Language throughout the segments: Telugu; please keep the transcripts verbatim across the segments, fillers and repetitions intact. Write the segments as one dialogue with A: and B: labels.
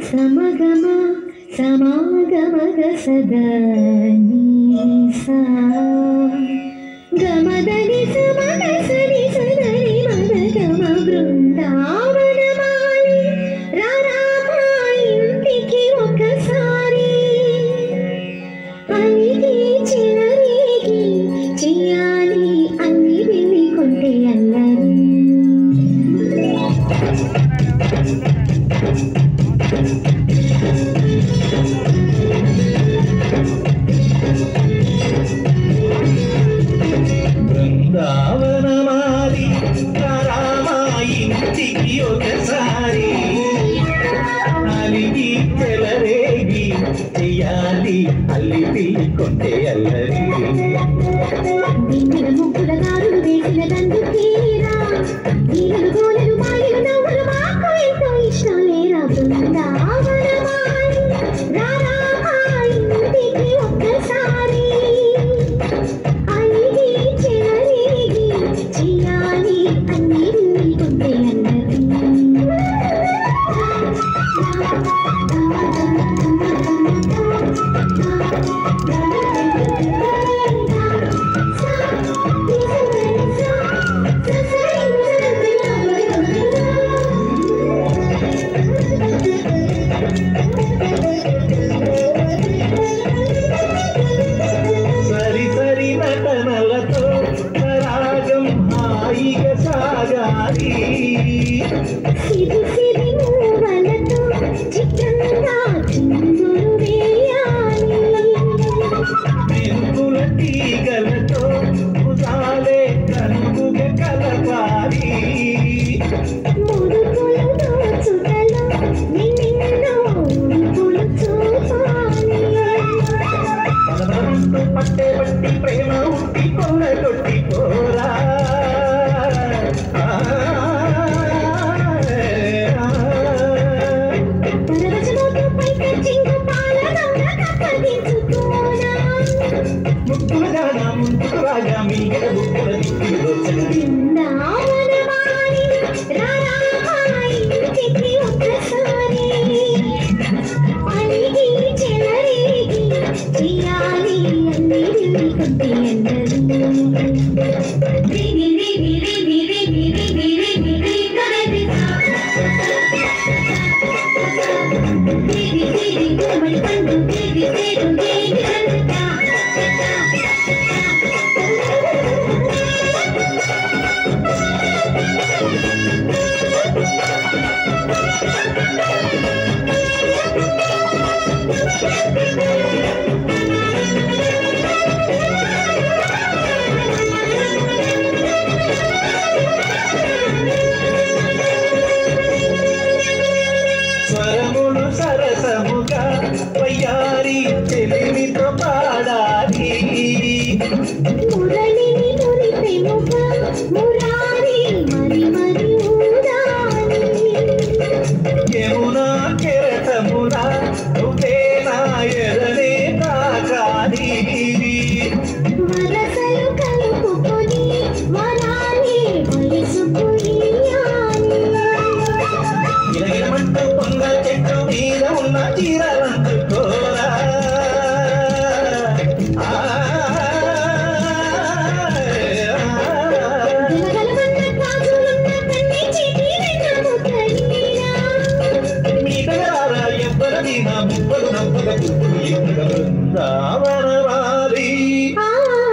A: సమగమ సమాగమగ సదా నీసా గమదని సమగ సరి సదని మగమ బృందావనమాలి రారామా ఇంటికి ఒకసారి అలిగి చిలరేగి చెయ్యాలి అన్ని వెళ్ళి కొంటే అల్లరి
B: బృందావనమాలి రారామా ఇంటికి ఒకసారి అలిగి చెలరేగి చెయ్యాలి అల్లి కొంటే అల్లరి
A: ముగ్గుల దారులు వేసిన దండు తీరా నీళ్ళు గోలలు మాయలు నవ్వులు మాకు ఎంతో ఇష్టం లేరా బృందావనమాలి రారామా ఇంటికి ఒక్కసారి అలిగి చెలరేగి చెయ్యాలి అన్ని కొంటే అన్నది
B: సరి సరి నటనలతో రాగం హాయిగా సాగాలి
A: సిరి సిరి మూవలతో చిత్రంగా చిందులు వేయాలి
B: మెంతుల తీగలతో ఉదాలే కనుగుగా కలపాలి
A: ముడుపులు దోచుటలో నిన్నెన్నో ఉడుపులు చూపాలి
B: మనమంటూ పట్టే పట్టి ప్రేమ ఉట్టి కొల్ల కొట్టి పోరా
A: పరవశమోతో పైకొచ్చింగు పాలనౌన కప్పగించుకోనా
B: ముక్కులుగానా ముందుకు రాగా మీగడ ముక్కుల దిక్కులు
A: బృందావనమాలి రారామా ఇంటికి ఒక్కసారి అలిగి చెలరేగి చెయ్యాలి అన్ని వెళ్ళి కొంటే అన్నది రివి రివి రివి రివి రివి రివి రివి కరెది రివి రివి గుమ్మడి పండు రివి రివి రివి కరెదా
B: స్వరములు సరసముగా వయ్యారి చెలిమితో పాడాలి
A: మురళిని మురిపెముగా మురారి మరి మరి ఊదాలి
B: యమునా కెరటమునా నువ్వేనా ఎదనే తాకాలి
A: వరసలు కలుపుకొని వరాలి వయసుకు ఇయ్యాలి
B: ఇలగిలమంటూ పొంగ చెట్టు మీద ఉన్న చీరలందుకోరా
A: గలగలమన్న గాజులున్న కన్ని చేతి వెన్నము తడిరా
B: మీటగారా ఎవ్వరది నా ముప్పలు నవ్వుల పుట్టులు ఎక్కడ బృందావనమాలి
A: ఆ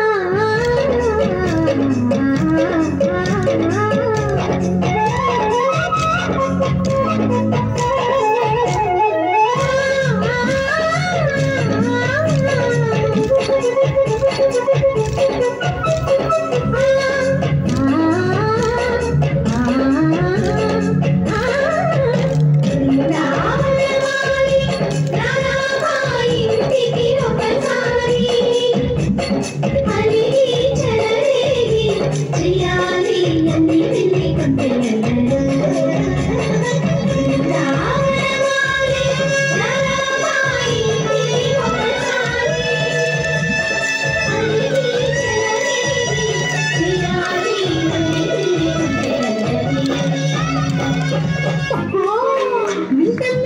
A: బృందావనమాలి రారామా ఇంటికి ఒకసారి అలిగి చెలరేగి చెయ్యాలి అన్ని వెళ్ళి కొంటే బృందావనమాలి రారామా ఇంటికి ఒకసారి అలిగి చెలరేగి చెయ్యాలి అన్ని వెళ్ళి కొంటే